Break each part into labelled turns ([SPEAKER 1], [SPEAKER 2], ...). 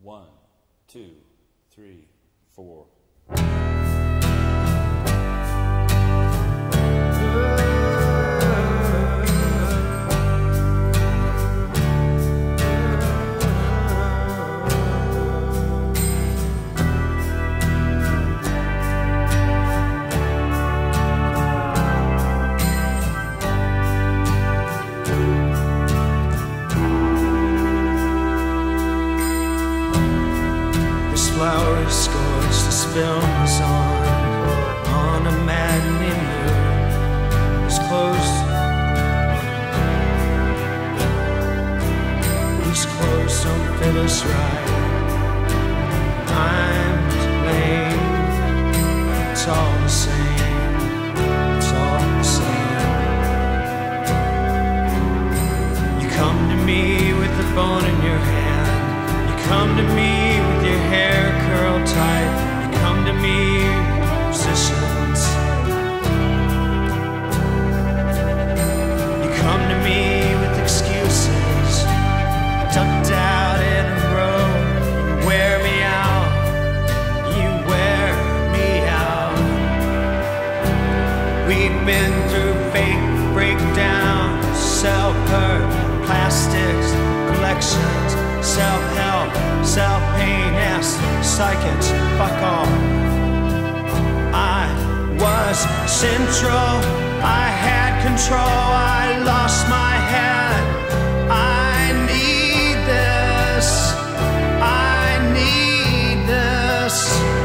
[SPEAKER 1] 1, 2, 3, 4.
[SPEAKER 2] Flowers scorched the films on a matinee moon. His clothes don't fit us right. I'm to blame. It's all the same. It's all the same. You come to me with a bone in your hand. You come to me with your hair curled tight. You come to me with positions. You come to me with excuses, tucked out in a row. You wear me out. You wear me out. We've been through fake breakdowns, self-hurt, plastics, collections, self-help, self-pain, yes, psychics, fuck all. I was central, I had control, I lost my head. I need this, I need this.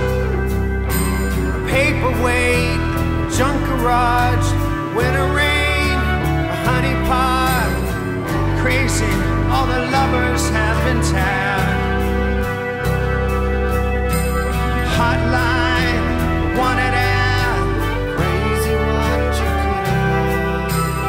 [SPEAKER 2] Paperweight, junk garage, winter rain, a honey pot, crazy, all the lovers have been tagged. Hotline, wanted ad, crazy what you could have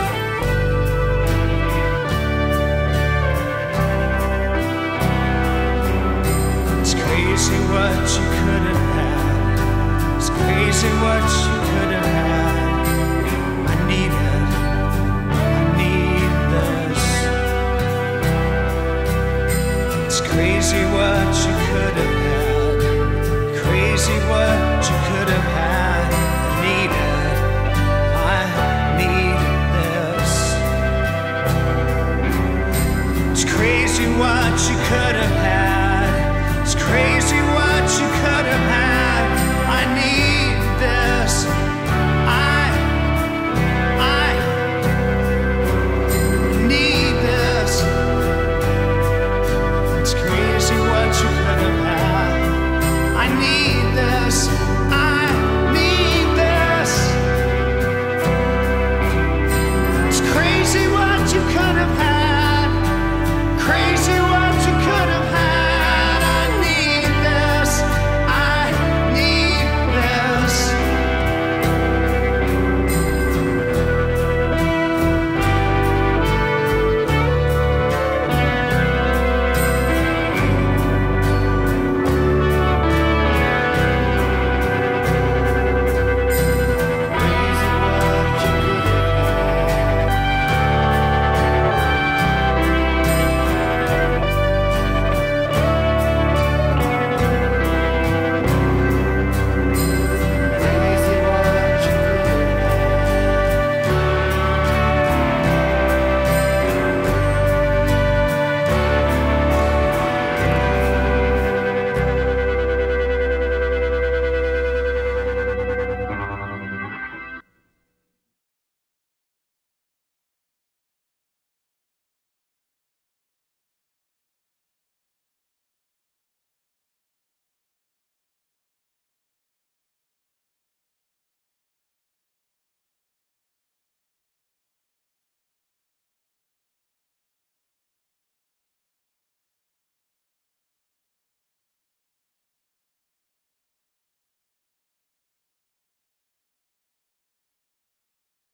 [SPEAKER 2] had. It's crazy what you could have had. It's crazy what you could have had. I need it. I need this. It's crazy what you could have had. Crazy what you could have had. I need it. I need this. It's crazy what you could have had. It's crazy what you could have had. I need this. I need this. It's crazy what you could have had. I need this.